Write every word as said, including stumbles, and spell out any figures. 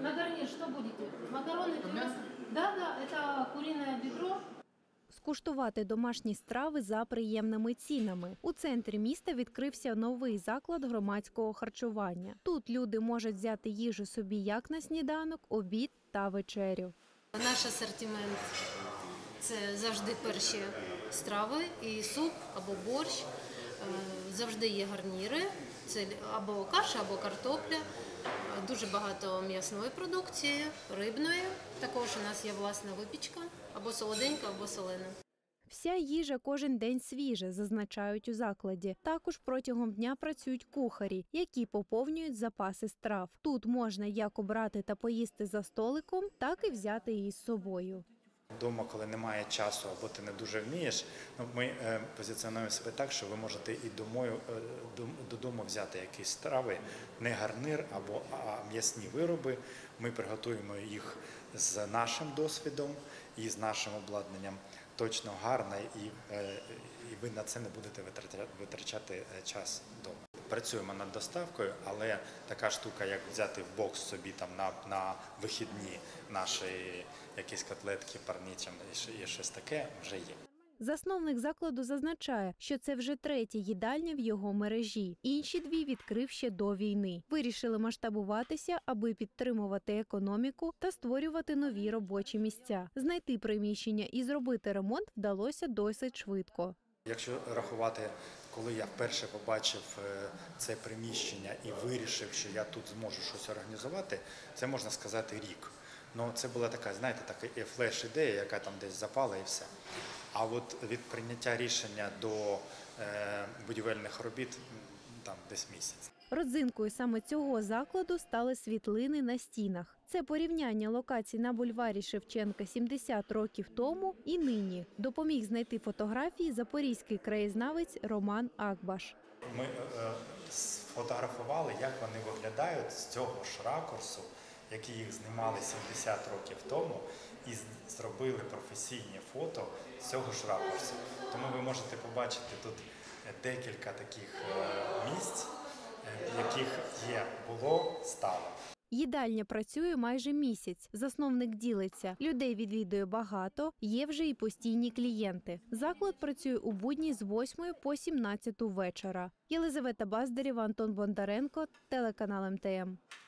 На гарнир что будете? Макароны, пюре? Да, да, это куриное бедро. Скуштувати домашні страви за приємними цінами. У центрі міста відкрився новий заклад громадського харчування. Тут люди можуть взяти їжу собі як на сніданок, обід та вечерю. Наш асортимент – це завжди перші страви, і суп або борщ. Завжди є гарніри, це або каша, або картопля. Дуже багато м'ясної продукції, рибної. Також у нас є власна випічка, або солоденька, або солена. Вся їжа кожен день свіжа, зазначають у закладі. Також протягом дня працюють кухарі, які поповнюють запаси страв. Тут можна як обрати та поїсти за столиком, так і взяти її з собою. Вдома, коли немає часу або ти не дуже вмієш, ну, ми е, позиціонуємо себе так, що ви можете і домою, е, додому взяти якісь страви, не гарнир або а м'ясні вироби. Ми приготуємо їх з нашим досвідом і з нашим обладнанням точно гарно, і, е, і ви на це не будете витрачати, витрачати час вдома. Працюємо над доставкою, але така штука, як взяти в бокс собі там на, на вихідні наші якісь котлетки, парні і щось таке, вже є. Засновник закладу зазначає, що це вже третя їдальня в його мережі. Інші дві відкрив ще до війни. Вирішили масштабуватися, аби підтримувати економіку та створювати нові робочі місця. Знайти приміщення і зробити ремонт вдалося досить швидко. Якщо рахувати, коли я вперше побачив це приміщення і вирішив, що я тут зможу щось організувати, це можна сказати рік. Ну, це була така, знаєте, така флеш-ідея, яка там десь запала і все. А от від прийняття рішення до е, будівельних робіт там десь місяць. Родзинкою саме цього закладу стали світлини на стінах. Це порівняння локацій на бульварі Шевченка сімдесят років тому і нині. Допоміг знайти фотографії запорізький краєзнавець Роман Акбаш. Ми е, сфотографували, як вони виглядають з цього ж ракурсу, які їх знімали сімдесят років тому, і зробили професійні фото з цього ж ракурсу. Тому ви можете побачити тут декілька таких місць, в яких є, було, стало. Їдальня працює майже місяць. Засновник ділиться. Людей відвідує багато, є вже і постійні клієнти. Заклад працює у будні з восьмої по сімнадцяту вечора. Єлизавета Баздарєва, Антон Бондаренко, телеканал ем те ем.